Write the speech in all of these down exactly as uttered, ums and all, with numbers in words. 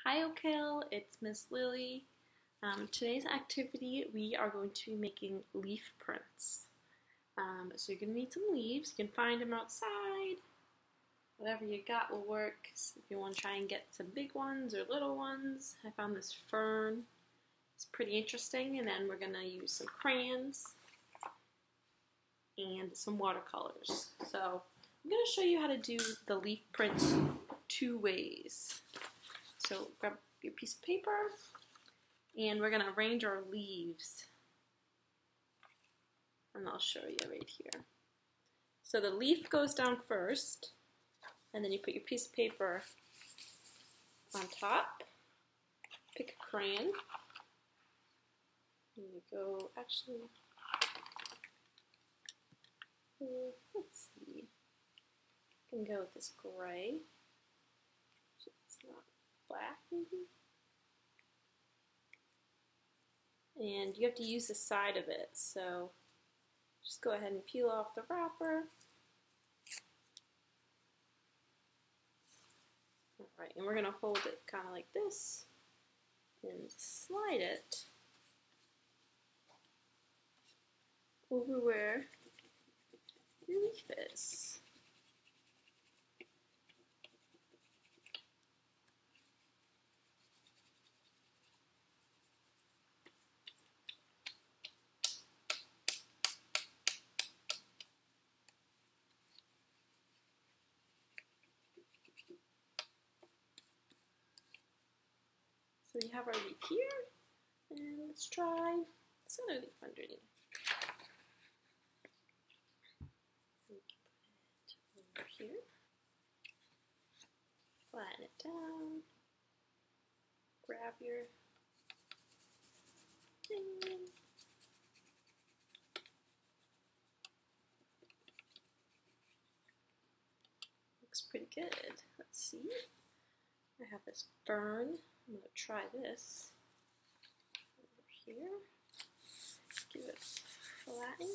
Hi O'Kill, it's Miss Lily. Um, today's activity, we are going to be making leaf prints. Um, so you're going to need some leaves. You can find them outside. Whatever you got will work. So if you want to try and get some big ones or little ones, I found this fern. It's pretty interesting. And then we're going to use some crayons and some watercolors. So I'm going to show you how to do the leaf prints two ways. So grab your piece of paper, and we're going to arrange our leaves. And I'll show you right here. So the leaf goes down first, and then you put your piece of paper on top. Pick a crayon. And you go, actually, uh, let's see. You can go with this gray. It's not black, maybe? And you have to use the side of it, so just go ahead and peel off the wrapper. Alright, and we're going to hold it kind of like this and slide it over where your leaf is. So we have our leaf here, and let's try this other leaf underneath. We can put it over here, flatten it down, grab your thing. Looks pretty good. Let's see. I have this fern. I'm going to try this over here. Give it a flatten.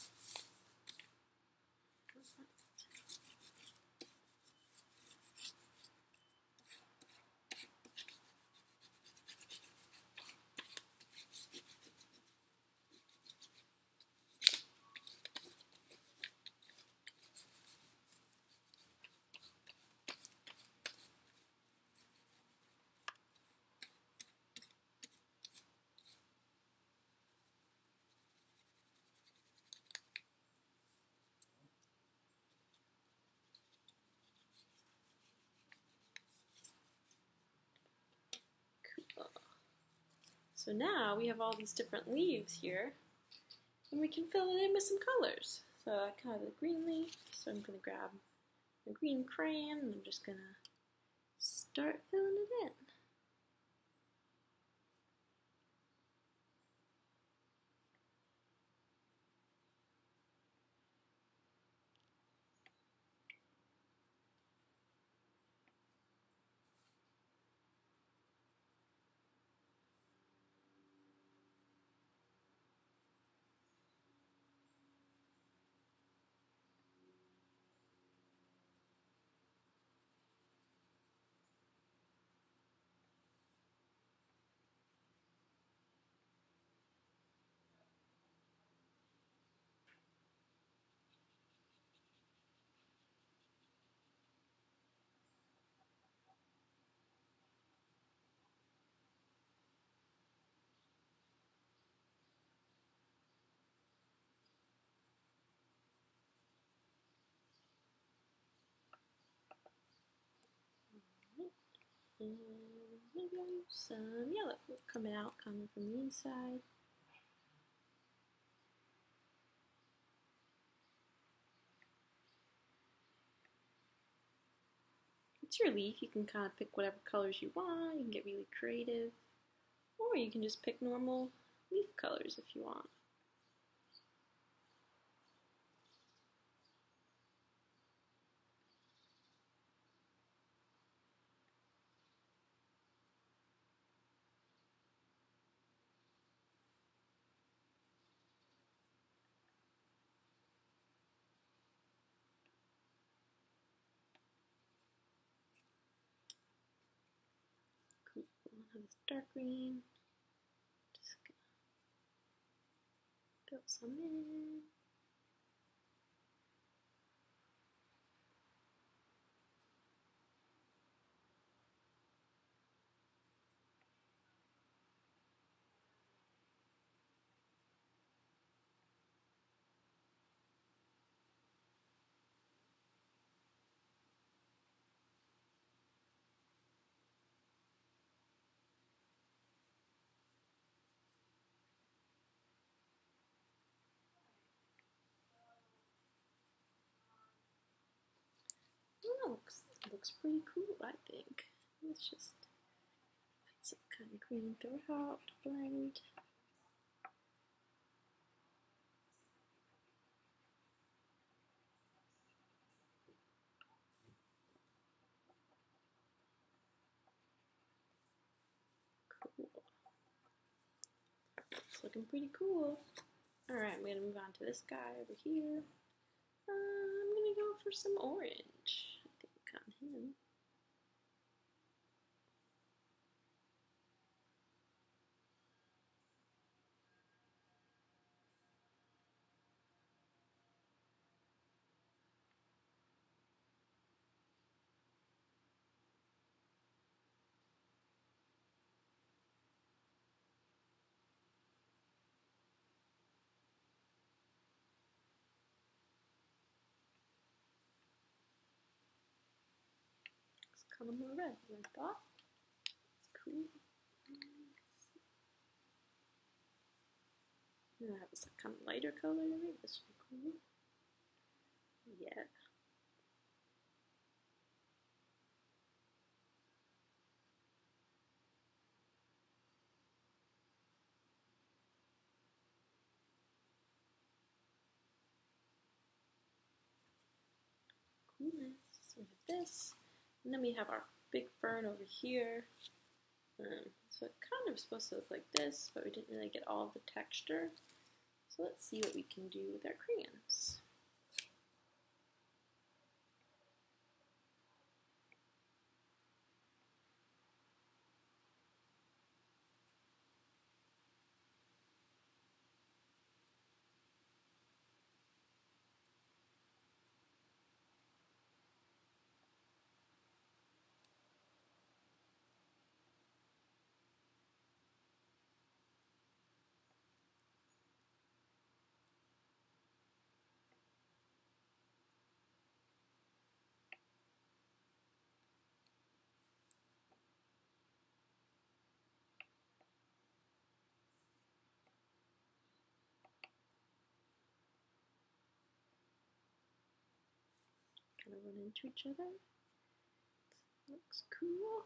So now we have all these different leaves here, and we can fill it in with some colors. So I kind of have the green leaf, so I'm going to grab a green crayon, and I'm just going to start filling it in. And maybe I'll use some yellow coming out kind of from the inside. It's your leaf. You can kind of pick whatever colors you want. You can get really creative. Or you can just pick normal leaf colors if you want. this dark green. Just gonna fill some in. Oh, looks looks pretty cool, I think. Let's just put some kind of green throughout to blend. Cool. It's looking pretty cool. Alright, I'm gonna move on to this guy over here. Uh, I'm gonna go for some orange. I think on him. It's kind of more red than I thought. It's cool. Yeah, that was a kind of lighter color. This would be cool. Yeah. Coolness. So we have this. And then we have our big fern over here. Um, so it kind of supposed to look like this, but we didn't really get all of the texture. So let's see what we can do with our crayons. Kind of run into each other. Looks cool.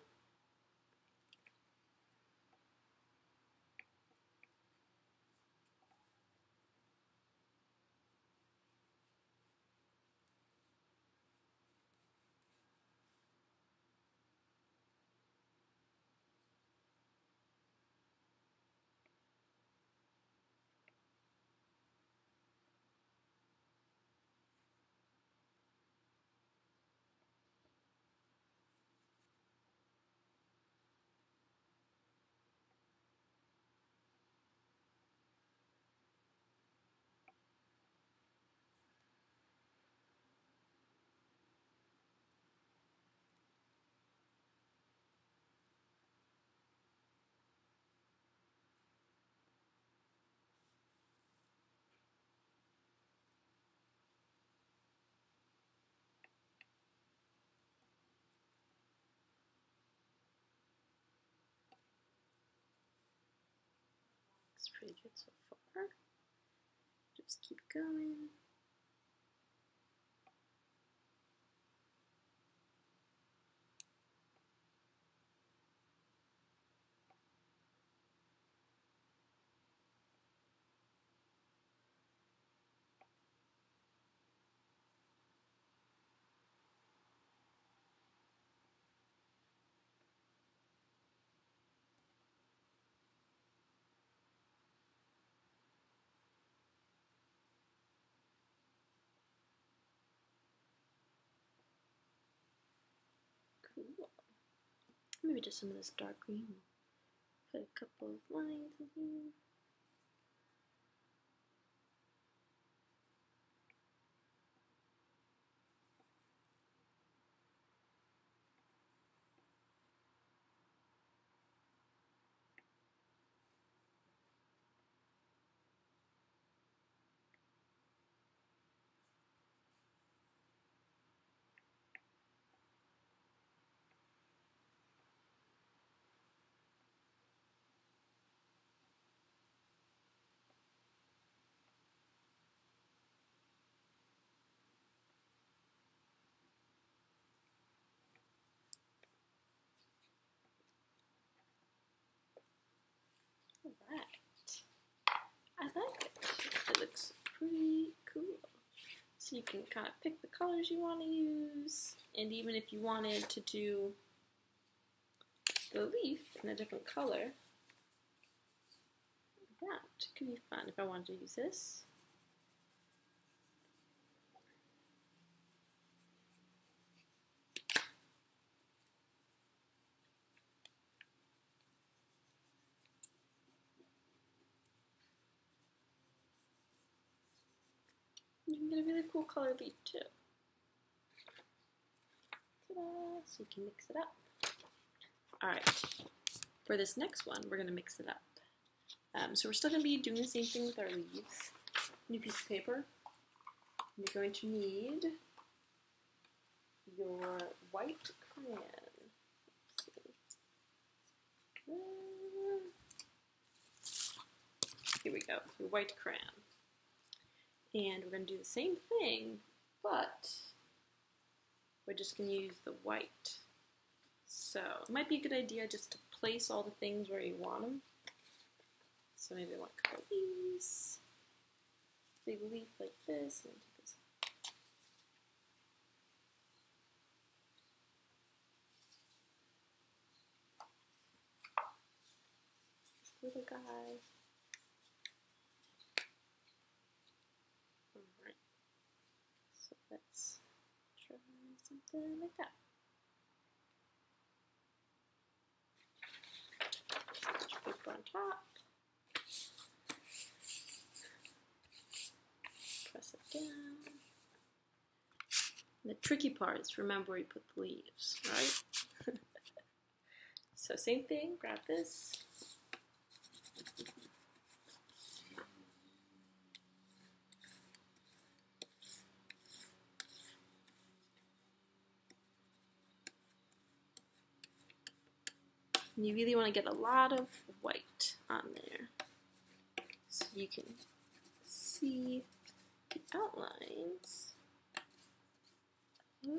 Looks pretty good so far. Just keep going. Cool. Maybe just some of this dark green Put a couple of lines in here. Alright, I like it. It looks pretty cool. So you can kind of pick the colors you want to use, and even if you wanted to do the leaf in a different color, that could be fun if I wanted to use this. You can get a really cool color leaf too. Ta-da! So you can mix it up. Alright, for this next one, we're going to mix it up. Um, so we're still going to be doing the same thing with our leaves. New piece of paper. You're going to need your white crayon. Here we go, your white crayon. And we're going to do the same thing, but we're just going to use the white. So it might be a good idea just to place all the things where you want them. So maybe I want a couple of these, big leaf like this, and take this. This little guy. Alright, so let's try something like that. Paper on top. Press it down. And the tricky part is remember where you put the leaves, right? So same thing, grab this. And you really want to get a lot of white on there so you can see the outlines of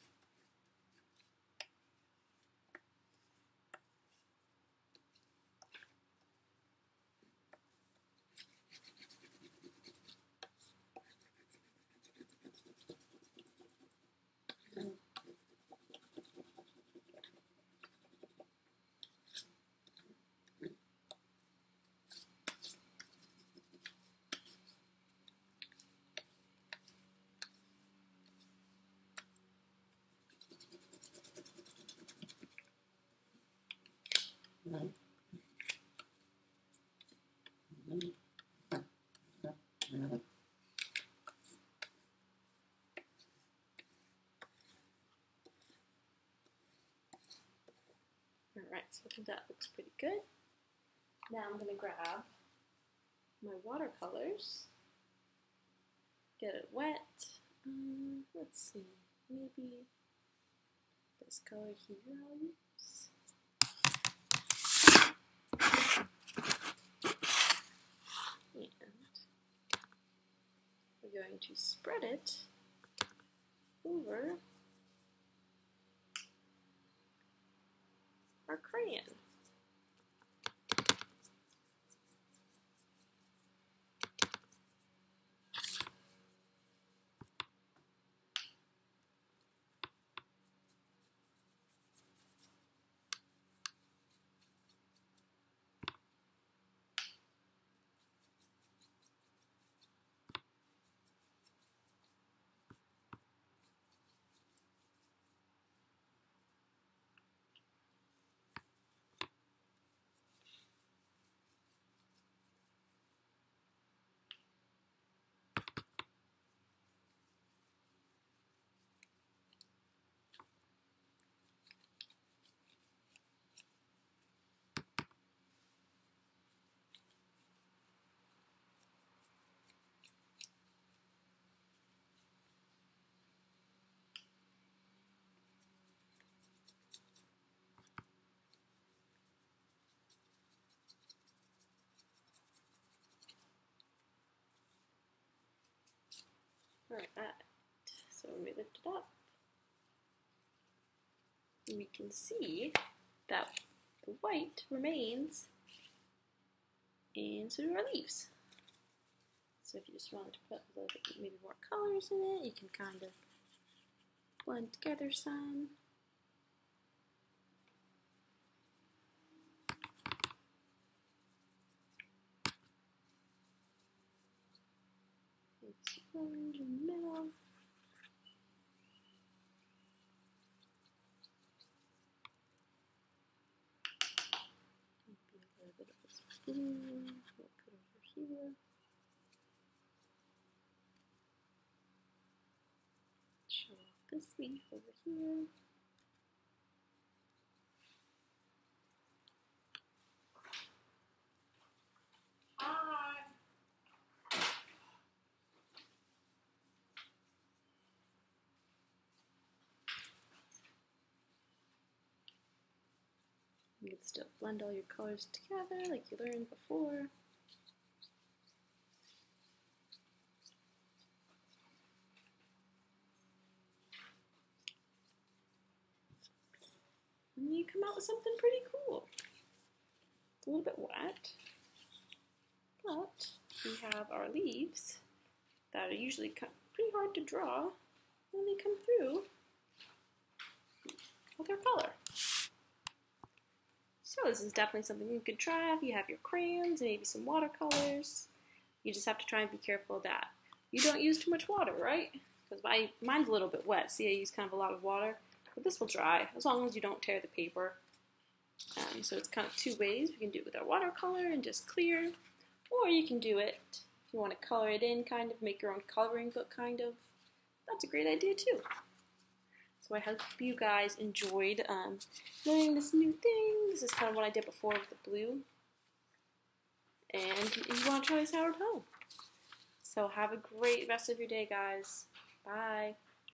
Alright, so I think that looks pretty good. Now I'm going to grab my watercolors, get it wet. Um, let's see, maybe this color here I'll use. And we're going to spread it over our crayon. Alright, so when we lift it up, we can see that the white remains, and so do our leaves. So if you just wanted to put a little bit, maybe more colors in it, you can kind of blend together some. It's orange in the middle. Maybe a little bit of this blue we'll put over here. Show off this leaf over here. You can still blend all your colors together like you learned before. And you come out with something pretty cool. A little bit wet, but we have our leaves that are usually pretty hard to draw when they come through with our color. So this is definitely something you could try if you have your crayons and maybe some watercolors. You just have to try and be careful that you don't use too much water, right? Because my, mine's a little bit wet. See, I use kind of a lot of water. But this will dry as long as you don't tear the paper. Um, so it's kind of two ways. We can do it with our watercolor and just clear. Or you can do it if you want to color it in, kind of make your own coloring book, kind of. That's a great idea too. So I hope you guys enjoyed um, learning this new thing. This is kind of what I did before with the blue. And you want to try this out at home. So have a great rest of your day, guys. Bye.